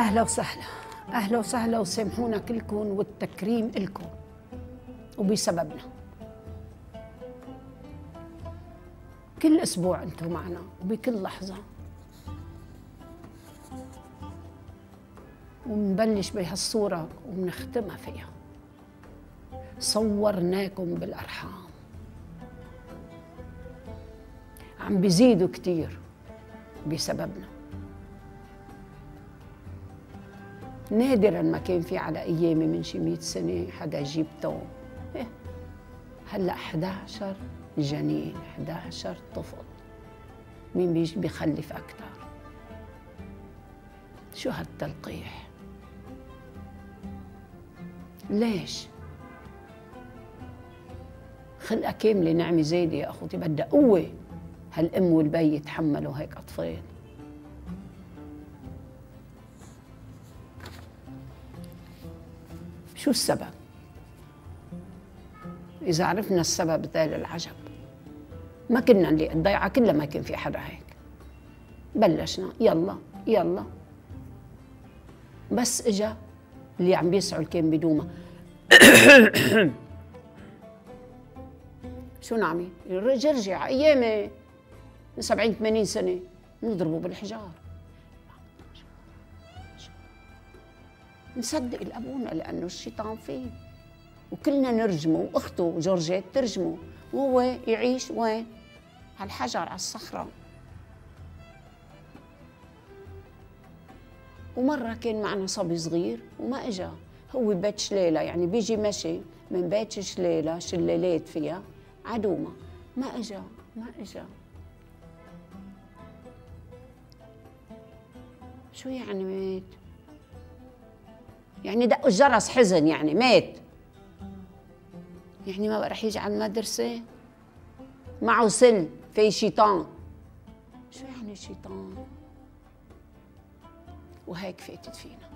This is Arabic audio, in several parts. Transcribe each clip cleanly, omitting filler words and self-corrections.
أهلا وسهلا، أهلا وسهلا، وسامحونا كلكم والتكريم إلكم وبسببنا. كل أسبوع أنتم معنا وبكل لحظة، ومنبلش بهالصورة ومنختمها فيها. صورناكم بالأرحام، عم بيزيدوا كتير بسببنا. نادراً ما كان في على أيامي من شي 100 سنة حدا يجيب توم. هلأ 11 جنين، 11 طفل. مين بيجي بيخلف أكتر؟ شو هالتلقيح؟ ليش؟ خلقة كاملة نعمة زايدة يا أخوتي، بدها قوة هالأم والبي يتحملوا هيك أطفال. شو السبب؟ إذا عرفنا السبب طال العجب. ما كنا نلاقي الضيعة كلها، ما كان في حدا هيك. بلشنا يلا يلا، بس إجا اللي عم بيسعوا كان بدومة. شو نعمل؟ رجع أيامي من 70 80 سنة نضربه بالحجار. نصدق الأبونا لأنه الشيطان فيه، وكلنا نرجمه، وأخته جورجيت ترجمه، وهو يعيش وين؟ على الحجر، على الصخرة. ومرة كان معنا صبي صغير وما إجا، هو بيت شليلة، يعني بيجي مشي من بيت شليلة، شلالات فيها عدومة، ما إجا ما إجا. شو يعني مات؟ يعني دقوا الجرس حزن، يعني مات، يعني ما بقى رح يجي على المدرسة؟ معه سل في شيطان. شو يعني شيطان؟ وهيك فاتت فينا.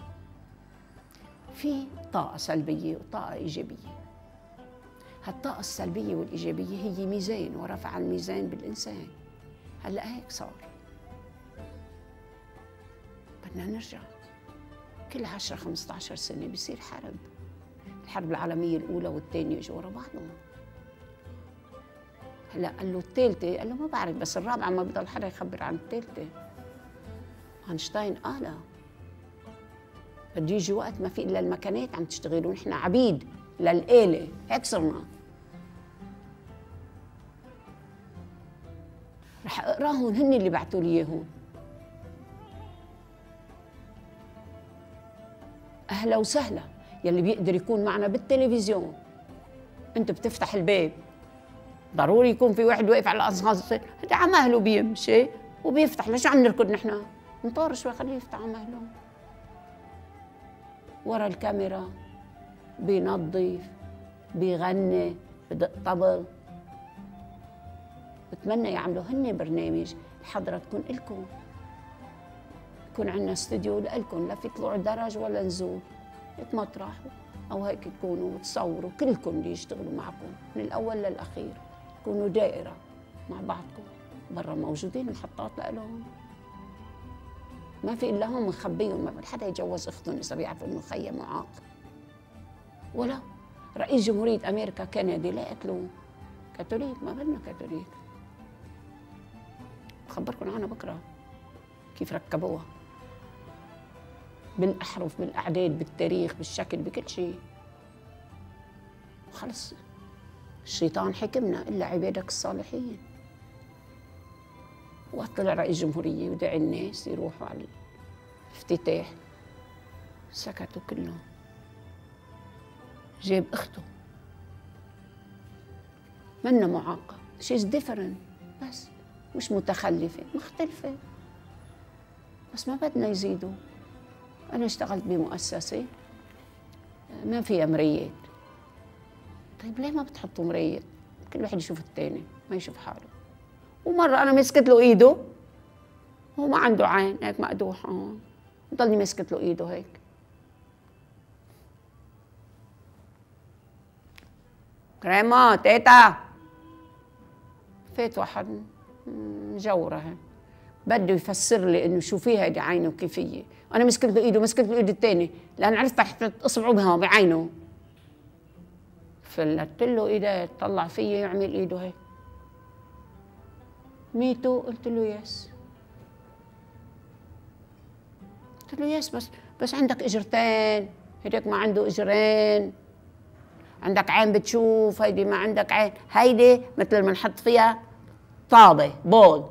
في طاقة سلبية وطاقة إيجابية. هالطاقة السلبية والإيجابية هي ميزان، ورفع الميزان بالإنسان. هلأ هيك صار، بدنا نرجع. كل 10 15 سنة بيصير حرب. الحرب العالمية الأولى والثانية اجوا ورا بعضهم. هلا قال له الثالثة، قال له ما بعرف، بس الرابعة ما بضل حدا يخبر عن الثالثة. اينشتاين قالها، بده يجي وقت ما في إلا المكانات عم تشتغل ونحن عبيد للآلة، هيك صرنا. رح اقراهم، هن اللي بعثوا لي اياهم. أهلا وسهلا، يلي بيقدر يكون معنا بالتلفزيون. أنت بتفتح الباب، ضروري يكون في واحد واقف على الأسانسير، هذا على مهله بيمشي وبيفتح. ليش عم نركض نحن؟ نطور شوي، خليه يفتح على مهله. ورا الكاميرا بينظف، بيغني، بدق طبل. بتمنى يعملوا هن برنامج الحضرة تكون إلكم، يكون عندنا استوديو لإلكم، لا في طلوع درج ولا نزول، هيك مطرح أو هيك تكونوا وتصوروا كلكم اللي يشتغلوا معكم من الأول للأخير، تكونوا دائرة مع بعضكم. برا موجودين محطات لإلهم، ما في إلا هم مخبيهم. ما حدا يتجوز أختهم إذا بيعرف إنه خيه معاق. ولا رئيس جمهورية أمريكا كندي لا قتلوه كاثوليك، ما بدنا كاثوليك. بخبركم عنها بكره كيف ركبوها بالأحرف، بالأعداد، بالتاريخ، بالشكل، بكل شيء. خلص الشيطان حكمنا إلا عبادك الصالحين. وقت طلع رئيس جمهورية ودعي الناس يروحوا على الافتتاح، سكتوا كلهم. جاب أخته، منا معاقة، she's different، بس مش متخلفة، مختلفة، بس ما بدنا يزيدوا. أنا اشتغلت بمؤسسة ما فيها مرايات. طيب ليه ما بتحطوا مراية؟ كل واحد يشوف الثاني، ما يشوف حاله. ومرة أنا مسكت له إيده، هو ما عنده عين، هيك مقدوح، ضلني مسكت له إيده هيك. كريمة تيتا، فات واحد مجورة هيك بده يفسر لي انه شو في هيدي عينه وكيفيه. انا مسكت له ايده، مسكت له ايد الثاني لان عرفت رح اصبعه بها بعينه. فلت له ايديه، طلع فيي يعمل ايده هيك. ميتو؟ قلت له يس. قلت له يس، بس عندك اجرتين، هيديك ما عنده اجرين. عندك عين بتشوف، هيدي ما عندك عين. هيدي مثل ما نحط فيها طابه بول.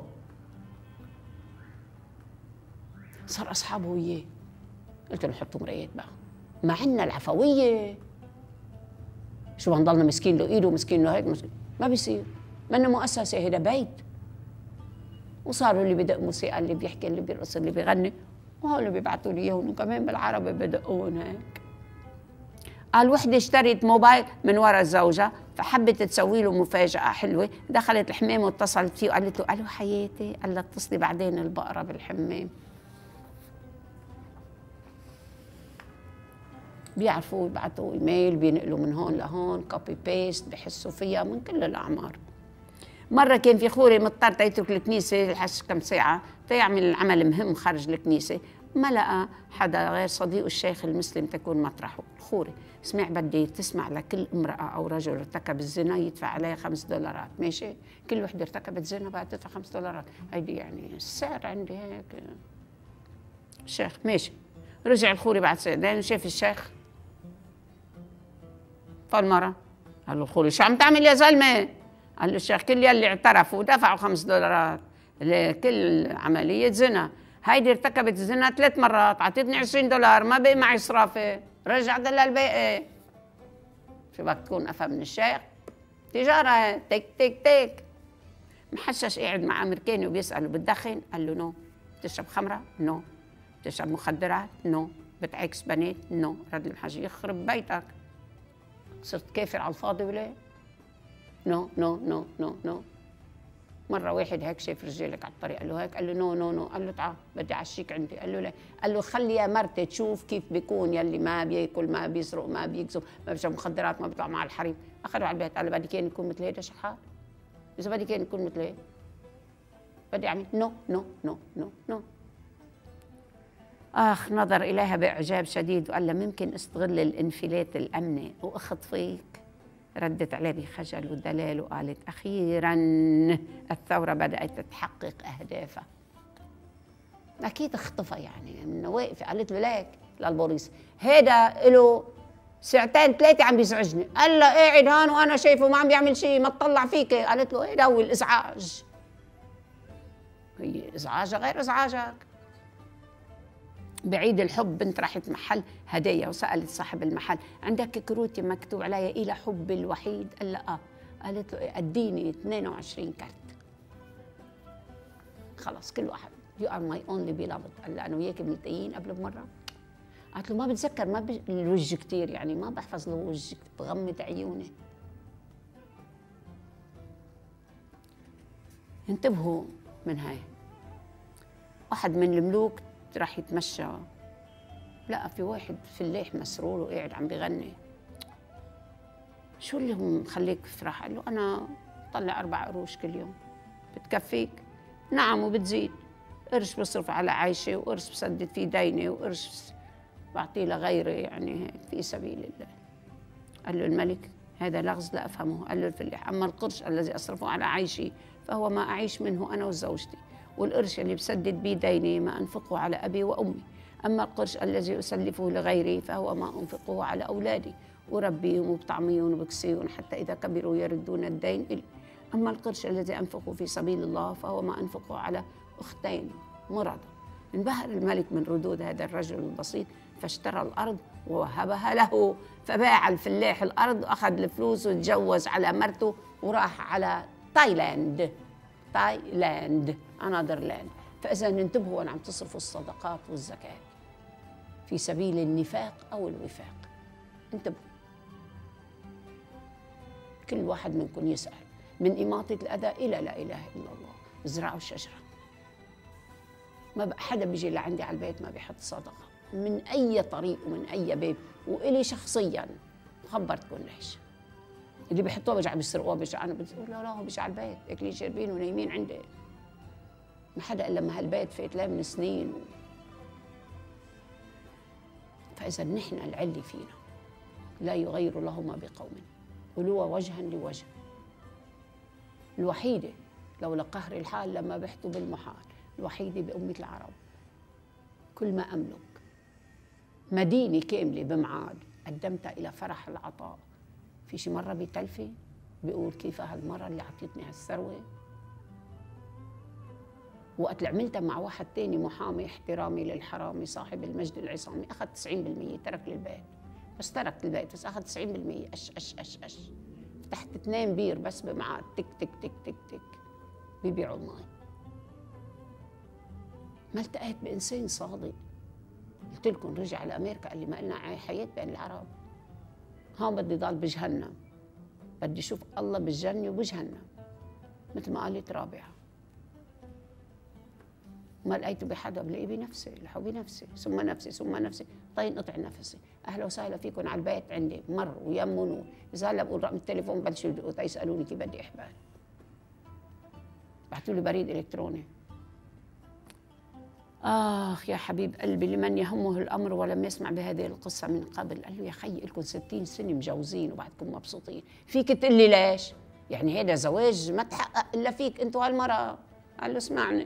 صار اصحابه وياه. قلت له حطوا مرايات بقى، ما عندنا العفويه. شو بنضلنا مسكين له ايده ومسكين له هيك مسكين. ما بيصير، منه مؤسسه، هيدا بيت. وصاروا اللي بدق موسيقى، اللي بيحكي، اللي بيرقص، اللي بيغني، وهول بيبعتوا لي اياهم وكمان بالعربي بدقون هيك. قال وحده اشترت موبايل من ورا زوجها، فحبت تسوي له مفاجأة حلوة، دخلت الحمام واتصلت فيه وقالت له الو حياتي، قال لها اتصلي بعدين البقرة بالحمام. بيعرفوا يبعثوا ايميل، بينقلوا من هون لهون، كوبي بيست، بحسوا فيها من كل الاعمار. مرة كان في خوري مضطر يترك الكنيسة لحس كم ساعة تيعمل عمل مهم خارج الكنيسة، ما لقى حدا غير صديقه الشيخ المسلم تكون مطرحه. الخوري سمع بدي تسمع لكل امرأة أو رجل ارتكب الزنا يدفع عليها $5. ماشي؟ كل وحدة ارتكبت زنا بقى تدفع $5. هيدي يعني السعر عندي هيك. الشيخ ماشي. رجع الخوري بعد ساعة، لأنه شاف الشيخ فالمرة قال له الخوري شو عم تعمل يا زلمة؟ قال له الشيخ كل يلي اعترفوا ودفعوا $5 لكل عملية زنا. هيدي ارتكبت الزنا 3 مرات، اعطيتني $20، ما بقي معي صرافة، رجع دلها الباقي. شو بدك تكون أفهم من الشيخ؟ تجارة، تك تك تك. محشش قاعد مع أمريكاني وبيسأله بتدخن؟ قال له نو. بتشرب خمرة؟ نو. بتشرب مخدرات؟ نو. بتعكس بنات؟ نو. رد المحجي يخرب بيتك، صرت كافر على الفاضي ولا؟ نو نو نو نو نو. مرة واحد هيك شاف رجالك على الطريق، قال له هيك، قال له نو نو نو. قال له تعال بدي أعشيك عندي. قال له لا. قال له خلي يا مرتي تشوف كيف بيكون يلي ما بياكل، ما بيسرق، ما بيكذب، ما بيشرب مخدرات، ما بيطلع مع الحريم. أخذوا على البيت، قال له بدي كان يكون مثل هيدا شحات؟ إذا بدي كان يكون مثل هيك بدي أعمل نو نو نو نو نو. نظر إليها بإعجاب شديد وقال لها ممكن استغل الانفلات الأمني وأخطفيك؟ ردت عليه بخجل ودلال وقالت أخيراً الثورة بدأت تحقق أهدافها. أكيد اختفى يعني من واقفة. قالت له ليك للبوليس هيدا له 2 3 عم بيزعجني. قال لها قاعد هون وأنا شايفه ما عم بيعمل شيء، ما تطلع فيك. قالت له هيدا هو الإزعاج. هي إزعاجها غير إزعاجك. بعيد الحب بنت راحت محل هدايا وسألت صاحب المحل عندك كروتي مكتوب عليها إلى حب الوحيد؟ قال لها قالت له اديني 22 كارت. خلص كل واحد you are my only beloved. قال لها انا وياك ملتقيين قبل بمره؟ قالت له ما بتذكر، ما الوجه كثير يعني ما بحفظ له وجهك، بغمض عيوني. انتبهوا من هاي. واحد من الملوك راح يتمشى، لقى في واحد فلاح مسرور وقاعد عم بيغني. شو اللي هو مخليك تفرح؟ قال له أنا طلع 4 قروش كل يوم. بتكفيك؟ نعم وبتزيد. قرش بصرف على عايشة، وقرش بسدد فيه ديني، وقرش بعطيه لغيري يعني هيك في سبيل الله. قال له الملك هذا لغز لا أفهمه. قال له الفلاح أما القرش الذي أصرفه على عيشي فهو ما أعيش منه أنا وزوجتي، والقرش اللي بسدد بيه ديني ما أنفقه على أبي وأمي، أما القرش الذي أسلفه لغيري فهو ما أنفقه على أولادي، أربيهم وبطعميهم وبكسيهم حتى إذا كبروا يردون الدين إلي، أما القرش الذي أنفقه في سبيل الله فهو ما أنفقه على أختين مرضى. انبهر الملك من ردود هذا الرجل البسيط فاشترى الأرض ووهبها له، فباع الفلاح الأرض وأخذ الفلوس وتجوز على مرته وراح على تايلاند. another land. فإذا انتبهوا وأنا عم تصرفوا الصدقات والزكاة في سبيل النفاق أو الوفاق. انتبهوا. كل واحد منكم يسأل من إماطة الأذى إلى لا إله إلا الله. ازرعوا الشجرة. ما بقى حدا بيجي لعندي على البيت ما بيحط صدقة من أي طريق ومن أي باب، وإلي شخصياً خبرتكم ليش. اللي بيحطوها بيرجعوا بيسرقوها، بيرجعوا أنا بقول لا هو بيجي على البيت أكلين شاربين ونايمين عندي. ما حدا إلا لما هالبيت فات له من سنين. فإذا نحن العلي فينا لا يغير له ما بقوم ولو وجها لوجه. الوحيدة لولا قهر الحال لما بحث بالمحال، الوحيدة بأمة العرب كل ما أملك مدينة كاملة بمعاد قدمتها إلى فرح العطاء. في شي مرة بتلفي بيقول كيف هالمرة اللي عطيتني هالثروة. وقت اللي عملتها مع واحد تاني محامي احترامي للحرامي صاحب المجد العصامي أخذ 90%، ترك للبيت، بس ترك البيت بس أخذ 90%. أش أش أش أش فتحت 2 بير بس بمعاد، تك تك تك تك تك بيبيعوا الماء. ما التقيت بإنسان صادق. قلت لكم رجع لأمريكا قال لي ما لنا حياة بين العرب، هون بدي ضل بجهنم، بدي أشوف الله بالجنة وبجهنم مثل ما قالت رابعة. ما لقيته بحدا بلاقيه بنفسي، لحو بنفسي ثم نفسي ثم نفسي، طيب انقطع نفسي. اهلا وسهلا فيكم على البيت عندي مر ويمه نور. اذا هلا بقول رقم التليفون بلشوا يدقوا يسالوني كيف بدي احبال، بعثوا لي بريد الكتروني. يا حبيب قلبي لمن يهمه الامر ولم يسمع بهذه القصه من قبل. قال له يا خيي لكم 60 سنه مجوزين وبعدكم مبسوطين، فيك تقول لي ليش؟ يعني هذا زواج ما تحقق الا فيك انت وهالمراه. قال له اسمعني.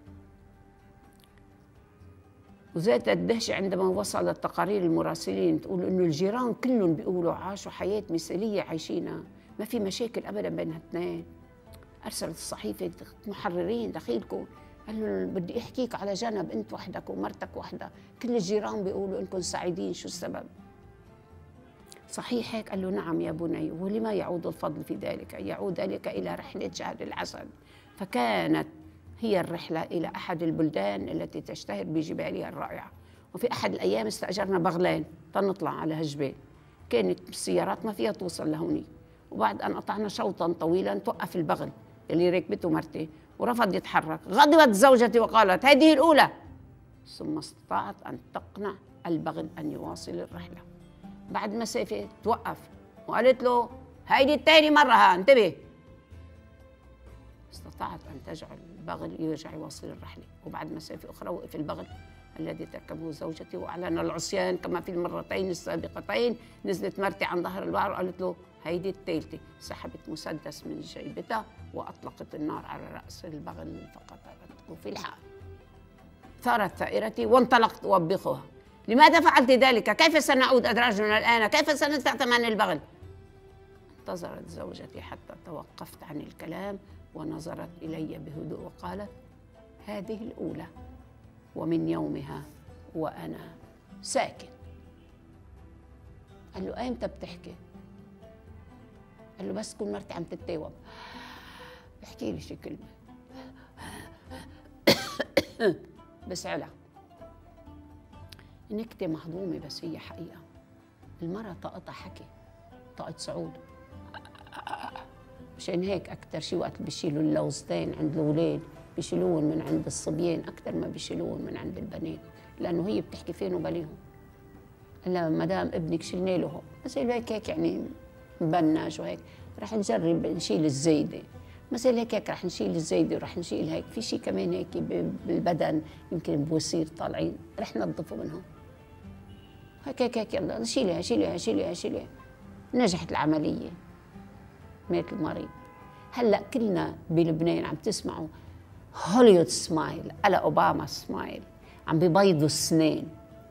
وزادت الدهشة عندما وصلت تقارير المراسلين تقول إنه الجيران كلهم بيقولوا عاشوا حياة مثالية عايشينها، ما في مشاكل أبداً بين هالاثنين. أرسلت الصحيفة محررين دخيلكم، قال له بدي أحكيك على جنب أنت وحدك ومرتك وحدة، كل الجيران بيقولوا إنكم سعيدين، شو السبب؟ صحيح هيك؟ قال له نعم يا بني. ولما يعود الفضل في ذلك؟ يعود ذلك إلى رحلة شهر العسل. فكانت هي الرحلة إلى أحد البلدان التي تشتهر بجبالها الرائعة. وفي أحد الأيام استأجرنا بغلين تنطلع على هالجبال، كانت السيارات ما فيها توصل لهوني. وبعد أن قطعنا شوطا طويلا توقف البغل اللي ركبته مرتي ورفض يتحرك. غضبت زوجتي وقالت هذه الأولى، ثم استطاعت أن تقنع البغل أن يواصل الرحلة. بعد مسافة توقف وقالت له هيدي الثاني مرة، انتبه. استطاعت أن تجعل البغل يرجع يواصل الرحلة. وبعد مسافة أخرى وقف البغل الذي تركبه زوجتي وأعلن العصيان كما في المرتين السابقتين. نزلت مرتي عن ظهر البحر وقالت له هيدي الثالثة. سحبت مسدس من جيبتها وأطلقت النار على رأس البغل فقتلته في الحال. ثارت ثائرتي وانطلقت أوبخها. لماذا فعلت ذلك؟ كيف سنعود أدراجنا الآن؟ كيف سندفع ثمن البغل؟ انتظرت زوجتي حتى توقفت عن الكلام ونظرت إلي بهدوء وقالت هذه الأولى، ومن يومها وأنا ساكت. قال له أيمتى بتحكي؟ قال له بس تكون مرتي عم تتاوب. بحكي لي شي كلمة بس علا نكتة مهضومة بس هي حقيقة. المرة طاقتها حكي، طاقة صعود. مشان هيك أكتر شي وقت بيشيلوا اللوزتين عند الأولاد بيشيلوهم من عند الصبيان أكتر ما بيشيلوهم من عند البنات، لأنه هي بتحكي فين وبليهم. هلا مدام ابنك شلنا له بس هيك يعني مبنج وهيك رح نجرب نشيل الزايدة، مثل هيك رح نشيل الزايدة ورح نشيل هيك. في شيء كمان هيك بالبدن يمكن بواسير طالعين رح ننظفه منهم. هيك يلا شيلها شيلها شيلها شيلها. نجحت العملية، مات المريض. هلا كلنا بلبنان عم تسمعوا هوليوود سمايل على اوباما سمايل، عم بيبيضوا السنين.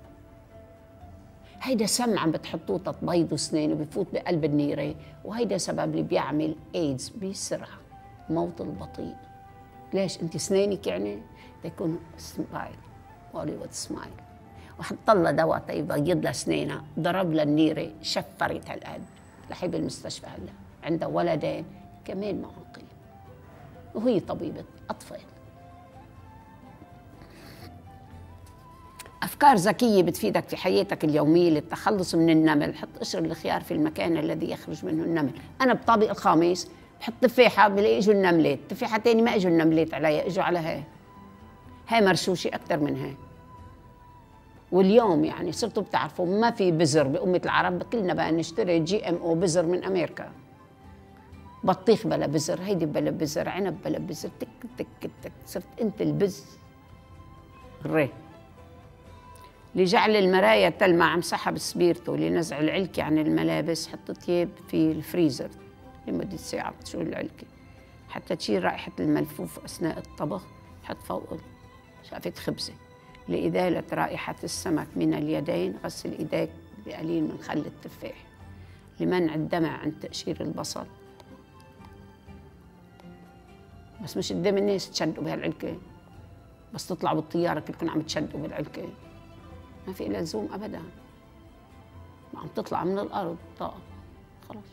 هيدا سم عم بتحطوه تبيضوا سنين وبفوت بقلب النيره، وهيدا سبب اللي بيعمل ايدز بسرعه، موت البطيء. ليش؟ انت سنينك يعني تكون سمايل، هوليوود سمايل. وحط لها دواء تيبيض لها سنينها، ضرب لها النيره شفرت هالقد، لحي بالمستشفى هلا عندها ولدين كمان معاقين وهي طبيبة أطفال. أفكار ذكية بتفيدك في حياتك اليومية للتخلص من النمل. حط قشر الخيار في المكان الذي يخرج منه النمل. أنا بطابق الخامس بحط تفاحة بلاقي إجوا النملات، تفاحة تاني ما إجوا النملات عليها، إجوا على هاي مرشوشة أكتر من هاي. واليوم يعني صرتوا بتعرفوا ما في بذر بأمة العرب، كلنا بقى نشتري GMO بذر من أمريكا. بطيخ بلا بزر، هيدي بلا بزر، عنب بلا بزر، تك تك تك، صرت أنت البز. لجعل المرايا تلمع مسحب سبيرته، لنزع العلكة عن الملابس حط ثياب في الفريزر لمدة ساعة. شو العلكة؟ حتى تشيل رائحة الملفوف أثناء الطبخ حط فوق شافة خبزة. لإزالة رائحة السمك من اليدين غسل إيديك بقليل من خل التفاح. لمنع الدمع عند تقشير البصل. بس مش قدام الناس تشدوا بهالعلكة، بس تطلعوا بالطيارة كلكم عم تشدوا بالعلكة، ما في إلا لزوم أبدا. ما عم تطلع من الأرض طاقة خلاص.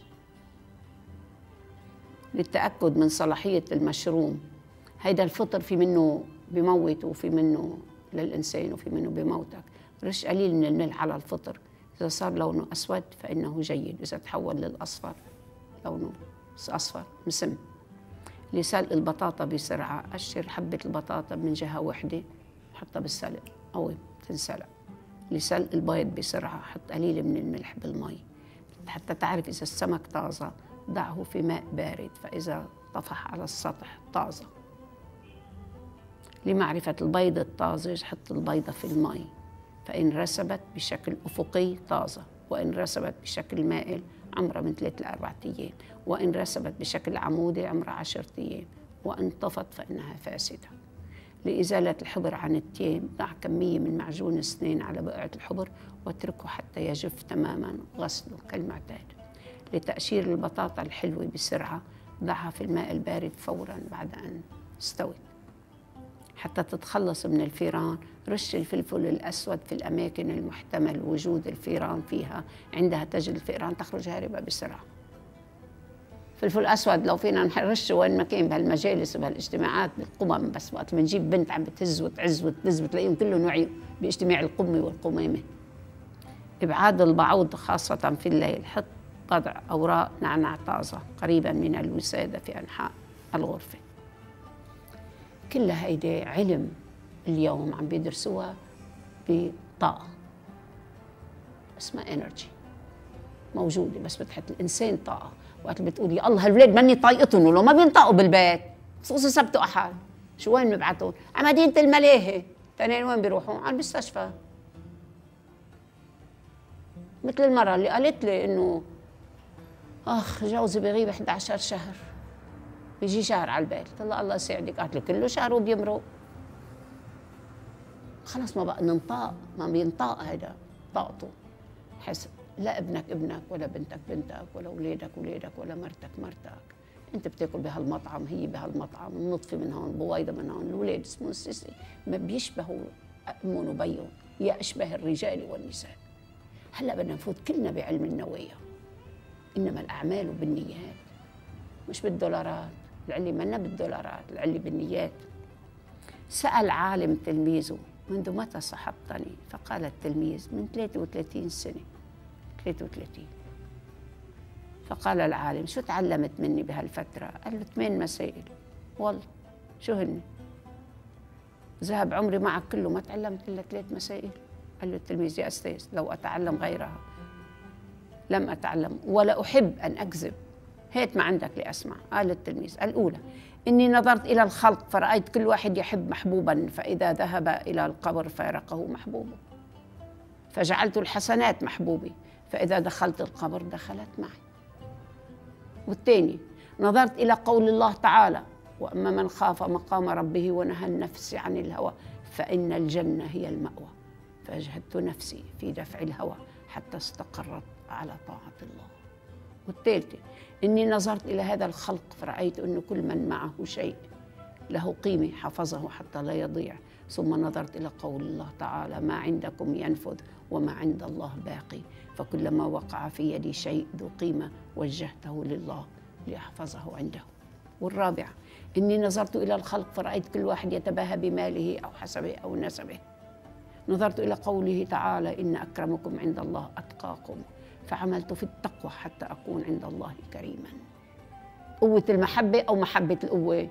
للتأكد من صلاحية المشروم، هيدا الفطر في منه بموت وفي منه للإنسان وفي منه بموتك. رش قليل من الملح على الفطر، إذا صار لونه أسود فإنه جيد، إذا تحول للأصفر لونه أصفر مسم. لسلق البطاطا بسرعة، قشر حبة البطاطا من جهة واحدة حطها بالسلق أو تنسلق. لسلق البيض بسرعة، حط قليل من الملح بالمي حتى تعرف إذا السمك طازة. ضعه في ماء بارد، فإذا طفح على السطح طازة. لمعرفة البيض الطازج حط البيضة في المي، فإن رسبت بشكل أفقي طازة، وإن رسبت بشكل مائل عمرها من 3 ل4 أيام، وإن رسبت بشكل عمودي عمرها 10 أيام، وإن طفت فإنها فاسدة. لإزالة الحبر عن التيم، ضع كمية من معجون السنين على بقعة الحبر واتركه حتى يجف تماما، غسله كالمعتاد. لتقشير البطاطا الحلوة بسرعة، ضعها في الماء البارد فورا بعد أن استوت. حتى تتخلص من الفيران، رش الفلفل الأسود في الأماكن المحتمل وجود الفيران فيها، عندها تجد الفئران تخرج هاربة بسرعة. فلفل أسود لو فينا نرشه وين ما كان بهالمجالس وبهالاجتماعات بالقمم، بس وقت بنجيب بنت عم بتهز وتعز وتلز بتلاقيهم كلهم وعي باجتماع القمة والقمامة. إبعاد البعوض خاصة في الليل، حط بضع أوراق نعناع طازة قريبا من الوسادة في أنحاء الغرفة. كل هيدي علم اليوم عم بيدرسوها بطاقة اسمها انرجي موجودة، بس بتحط الإنسان طاقة. وقت بتقول يا الله هالولاد ماني طايقتهم، ولو ما بينطقوا بالبيت خصوصي سبت وأحد، شو وين ببعتهم؟ على مدينة الملاهي. تاني وين بيروحوا؟ على المستشفى. مثل المرة اللي قالت لي إنه جوزي بيغيب 11 شهر، بيجي شهر على البيت. قلت لها الله يساعدك. قالت لي كله شهر وبيمرق. خلص ما بقى ننطق، ما بينطق هيدا طاقته. حس لا ابنك ابنك ولا بنتك بنتك ولا اولادك اولادك ولا مرتك مرتك. انت بتاكل بهالمطعم، هي بهالمطعم، النطفه من هون، بويضه من هون، الاولاد اسمهم السيسي ما بيشبهوا امهم وبيهم، يا اشبه الرجال والنساء. هلا بدنا نفوت كلنا بعلم النوايا. انما الاعمال بالنيات مش بالدولارات. العلي منا بالدولارات، العلي بالنيات. سأل عالم تلميذه منذ متى صحبتني؟ فقال التلميذ من 33 سنة. 33. فقال العالم شو تعلمت مني بهالفترة؟ قال له 8 مسائل. والله شو هن؟ ذهب عمري معك كله ما تعلمت إلا 3 مسائل. قال له التلميذ يا أستاذ لو أتعلم غيرها لم أتعلم ولا أحب أن أكذب. هيك ما عندك لأسمع. قال التلميذ الأولى إني نظرت إلى الخلق فرأيت كل واحد يحب محبوبا، فإذا ذهب إلى القبر فارقه محبوبه، فجعلت الحسنات محبوبي، فإذا دخلت القبر دخلت معي. والثاني نظرت إلى قول الله تعالى وأما من خاف مقام ربه ونهى النفس عن الهوى فإن الجنة هي المأوى، فأجهدت نفسي في دفع الهوى حتى استقرت على طاعة الله. والثالثة إني نظرت إلى هذا الخلق فرأيت أن كل من معه شيء له قيمة حفظه حتى لا يضيع، ثم نظرت إلى قول الله تعالى ما عندكم ينفذ وما عند الله باقي، فكلما وقع في يدي شيء ذو قيمة وجهته لله ليحفظه عنده. والرابعة إني نظرت إلى الخلق فرأيت كل واحد يتباهى بماله أو حسبه أو نسبه، نظرت إلى قوله تعالى إن أكرمكم عند الله أتقاكم، فعملت في التقوى حتى أكون عند الله كريما. قوة المحبة أو محبة القوة؟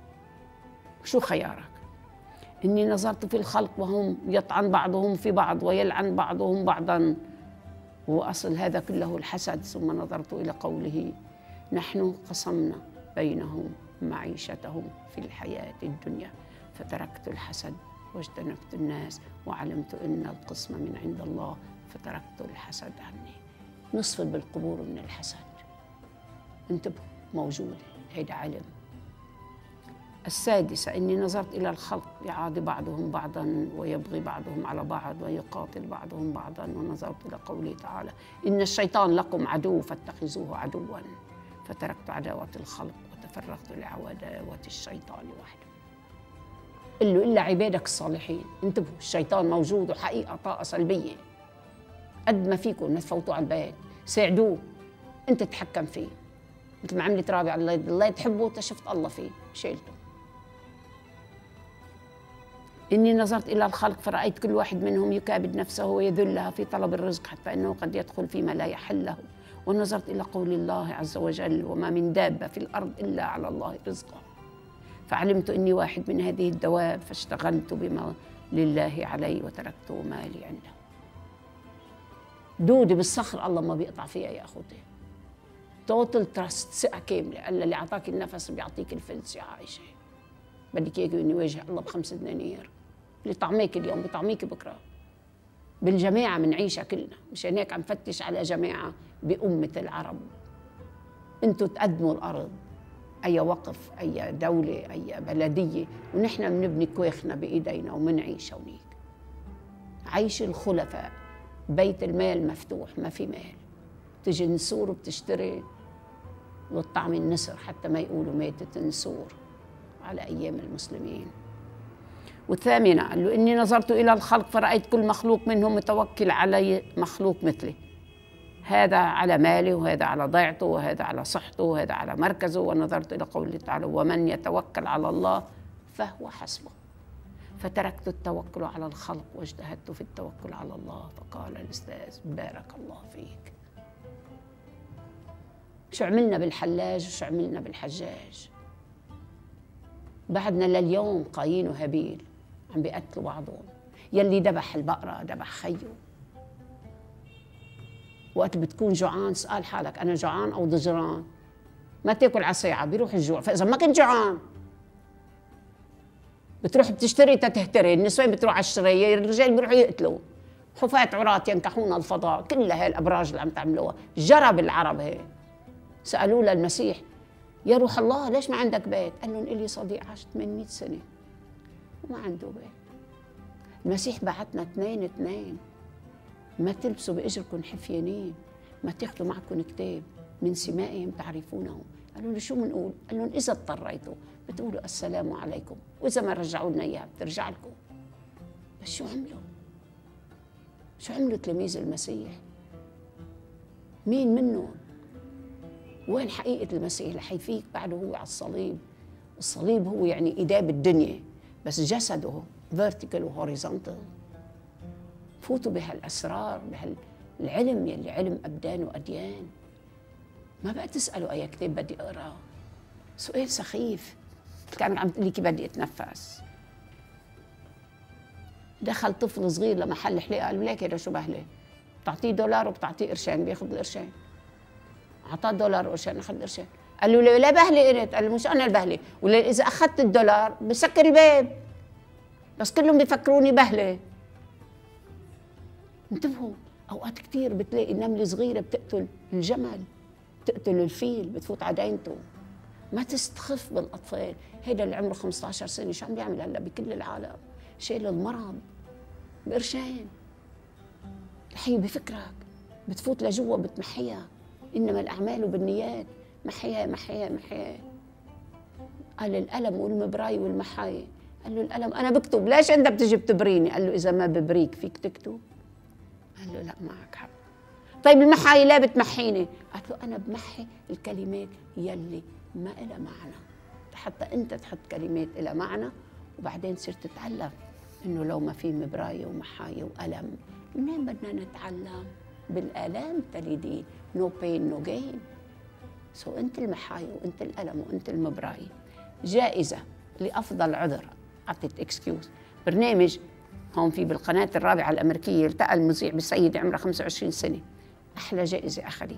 شو خيارك؟ إني نظرت في الخلق وهم يطعن بعضهم في بعض ويلعن بعضهم بعضا، وأصل هذا كله الحسد. ثم نظرت إلى قوله نحن قسمنا بينهم معيشتهم في الحياة الدنيا فتركت الحسد واجتنبت الناس وعلمت أن القسمة من عند الله فتركت الحسد عني. نصف بالقبور من الحسد. انتبهوا، موجودة، هيدا علم. السادسة إني نظرت إلى الخلق يعادي بعضهم بعضا ويبغي بعضهم على بعض ويقاتل بعضهم بعضا، ونظرت إلى قوله تعالى إن الشيطان لكم عدو فاتخذوه عدوا، فتركت عداوة الخلق وتفرغت لعداوة الشيطان وحده. قل له إلا عبادك الصالحين. انتبهوا، الشيطان موجود وحقيقة طاقة سلبية. قد ما فيكم تفوتوا على البيت ساعدوه، انت تتحكم فيه مثل ما عملت رابعة الله تحبه تشفت الله فيه شيلته. إني نظرت إلى الخلق فرأيت كل واحد منهم يكابد نفسه ويذلها في طلب الرزق حتى أنه قد يدخل فيما لا يحل له. ونظرت إلى قول الله عز وجل وما من دابة في الأرض إلا على الله رزقها، فعلمت إني واحد من هذه الدواب فاشتغلت بما لله علي وتركت مالي عنده. دودي بالصخر الله ما بيقطع فيها يا أخوتي. توتال تراست، ثقة كاملة. قال اللي أعطاك النفس بيعطيك الفلس يا عايشة. بدك إياك نواجه الله ب5 دنانير. اللي طعميك اليوم بطعميك بكرة. بالجماعة منعيشها كلنا، مشان هيك عم فتش على جماعة بأمة العرب. انتوا تقدموا الأرض، أي وقف، أي دولة، أي بلدية، ونحن بنبني كواخنا بإيدينا ومنعيش هونيك. عيش الخلفاء، بيت المال مفتوح، ما في مال. تجي نسور وبتشتري والطعم النسر حتى ما يقولوا ماتت نسور على أيام المسلمين. والثامنة قال له إني نظرت إلى الخلق فرأيت كل مخلوق منهم متوكل علي مخلوق مثلي، هذا على ماله وهذا على ضيعته وهذا على صحته وهذا على مركزه. ونظرت إلى قوله تعالى ومن يتوكل على الله فهو حسبه، فتركت التوكل على الخلق واجتهدت في التوكل على الله. فقال الأستاذ بارك الله فيك. شو عملنا بالحلاج وشو عملنا بالحجاج؟ بعدنا لليوم قايين وهابيل عم بيقتلوا بعضهم. يلي ذبح البقرة ذبح خيه. وقت بتكون جوعان اسأل حالك أنا جوعان أو ضجران؟ ما تاكل على ساعة بيروح الجوع. فإذا ما كنت جوعان بتروح بتشتري تتهتري، النسوان بتروح على الشرايه، الرجال بيروحوا يقتلوا. حفاة عراة ينكحون الفضاء، كلها هالأبراج اللي عم تعملوها جرب العرب هيك. سألوه للمسيح يا روح الله ليش ما عندك بيت؟ قال لهم إلي صديق عاش 800 سنة وما عنده بيت. المسيح بعتنا 2 ما تلبسوا بإجركم حفيانين، ما تاخذوا معكم كتاب من سمائهم تعرفونهم. قالوا له شو بنقول؟ قال لهم إذا اضطريتوا بتقولوا السلام عليكم، وإذا ما رجعوا لنا إياها بترجع لكم. بس شو عملوا؟ شو عملوا تلاميذ المسيح؟ مين منهم؟ وين حقيقة المسيح اللي حيفيك بعده هو على الصليب؟ الصليب هو يعني إيديه بالدنيا، بس جسده vertical و horizontal. فوتوا بهالأسرار، بهالعلم يلي علم أبدان وأديان. ما بقى تسألوا أي كتاب بدي أقرأ. سؤال سخيف. كان عم تقولي كيف بدي أتنفس. دخل طفل صغير لمحل حلاقة قال له ليك هذا شو بهلة؟ بتعطيه $1 وبتعطيه قرشين، بياخذ القرشين. أعطاه $1 وقرشين، أخذ القرشين. قال له لا بهلة قلت. قال له مش أنا البهلة، ولا إذا أخذت $1 بسكر الباب. بس كلهم بيفكروني بهلة. انتبهوا، أوقات كتير بتلاقي نملة صغيرة بتقتل الجمل، بتقتل الفيل، بتفوت على دينته. ما تستخف بالأطفال. هيدا اللي عمره 15 سنة شو عم بيعمل هلا بكل العالم؟ شايل المرض بقرشين. الحي بفكرك بتفوت لجوا بتمحيها. إنما الأعمال بالنيات. محيها محيها محيها. قال الألم والمبراي والمحاية. قال له الألم أنا بكتب، ليش أنت بتجي بتبريني؟ قال له إذا ما ببريك فيك تكتب؟ قال له لا معك حق. طيب المحاية لا بتمحيني؟ قالت له أنا بمحي الكلمات يلي ما إلها معنى، حتى أنت تحط كلمات إلها معنى، وبعدين صرت تتعلم إنه لو ما في مبراية ومحاية وألم منين بدنا نتعلم؟ بالآلام تلدين. no pain no gain. أنت المحاية وأنت الألم وأنت المبراية. جائزة لأفضل عذر، أعطيت إكسكيوز. برنامج هون في بالقناة الرابعة الأمريكية التقى المذيع بسيدة عمرها 25 سنة، أحلى جائزة أخذت.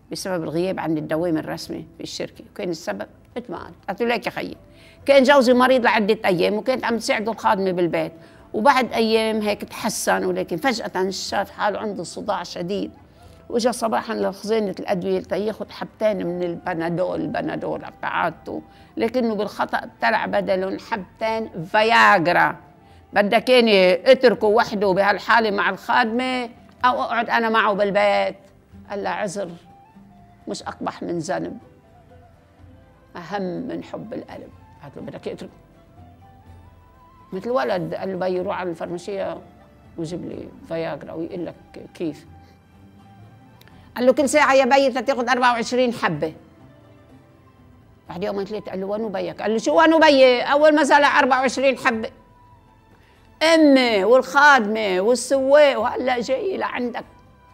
بسبب الغياب عن الدوام الرسمي في الشركة، وكان السبب مثل ما قلت له لك يا خيي، كان جوزي مريض لعدة أيام وكانت عم تساعده الخادمة بالبيت، وبعد أيام هيك تحسن، ولكن فجأة شاف حاله عنده صداع شديد، وإجا صباحا لخزانة الأدوية لياخذ حبتين من البنادول تاعته، لكنه بالخطأ ابتلع بدلهم حبتين فياجرا. بدك اني اتركه وحده بهالحالة مع الخادمة أو أقعد أنا معه بالبيت؟ قال لها عذر مش أقبح من ذنب، أهم من حب القلب. قالت له بدك اترك مثل ولد. قال له بيي روح على الفرمشية وجيب لي فياجرا، ويقول لك كيف. قال له كل ساعة يا بيي تاخذ 24 حبة. بعد يومين ثلاثة قال له وينو بيك؟ قال له شو وينو بيي؟ أول ما زرع 24 حبة أمي والخادمة والسواق وهلا جاي لعندك.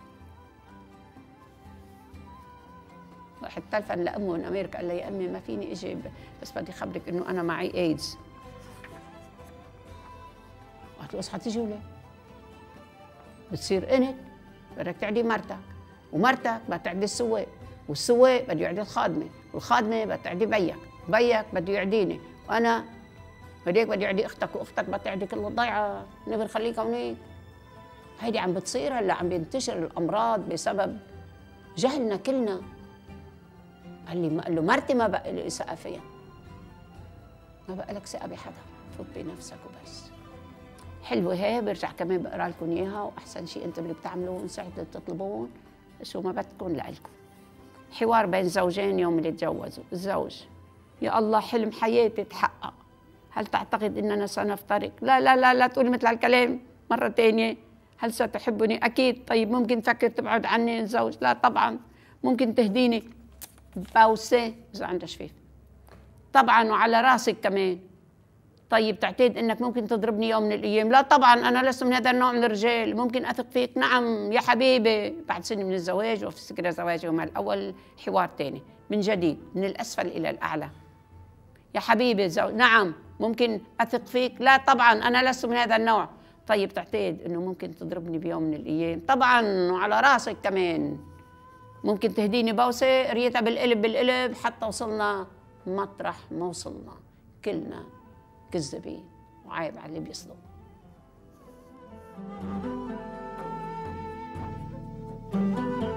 واحد تلفن لأمه من أمريكا قال لها يا أمي ما فيني أجي، بس بدي خبرك إنه أنا معي إيدز. قالت له اصحى تيجي وليه؟ بتصير أنت بدك تعدي مرتك، ومرتك بدها تعدي السواق، والسواق بده يعدي الخادمة، والخادمة بدها تعدي بيك، بيك بده يعديني، وأنا هديك بدي يعدي أختك، وأختك بدها تعدي كل الضيعة. نقدر نخليك هونيك؟ هيدي عم بتصير هلا، عم بينتشر الأمراض بسبب جهلنا كلنا. قال له مرتي ما بقى لي ثقة فيها. ما بقى لك ثقة بحدا، فوت بنفسك وبس. حلوة هي، برجع كمان بقرا لكم اياها، واحسن شيء انتم اللي بتعملوه ساعة اللي بتطلبون شو ما بدكم لإلكم. حوار بين زوجين يوم اللي تجوزوا. الزوج: يا الله حلم حياتي تحقق، هل تعتقد اننا سنفترق؟ لا لا لا لا تقولي مثل هالكلام مرة ثانية. هل ستحبني؟ اكيد. طيب ممكن تفكر تبعد عني؟ الزوج: لا طبعا. ممكن تهديني؟ باوسة اذا عندها شفيف. طبعا وعلى راسك كمان. طيب تعتقد انك ممكن تضربني يوم من الايام؟ لا طبعا، انا لست من هذا النوع من الرجال. ممكن اثق فيك؟ نعم يا حبيبي. بعد سنة من الزواج وفي سكر زواجي يوم الاول حوار ثاني من جديد من الاسفل الى الاعلى. يا حبيبي الزوج: نعم ممكن اثق فيك؟ لا طبعا، انا لست من هذا النوع. طيب تعتقد انه ممكن تضربني بيوم من الايام؟ طبعا وعلى راسك كمان. ممكن تهديني بوسه؟ ريتها بالقلب بالقلب حتى وصلنا مطرح ما وصلنا. كلنا كذابين، وعيب على اللي بيصدق.